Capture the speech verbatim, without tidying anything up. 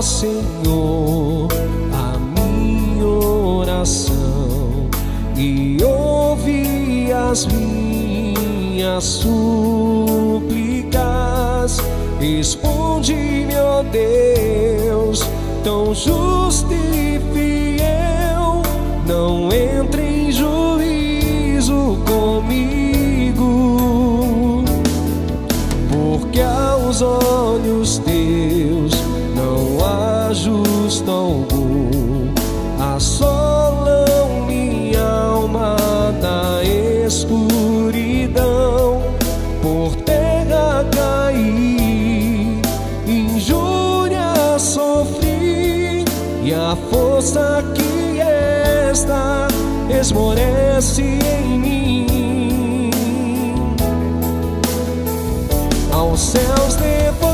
ó Senhor, a minha oração e ouvi as minhas súplicas. Responde-me, ó Deus, tão justo e fiel. Não entre em juízo comigo, porque aos olhos teus não há justo algum. Assolam minha alma na escuridão. Por terra caí, injúria sofri, e a força que esta esmorece em mim. Aos céus devo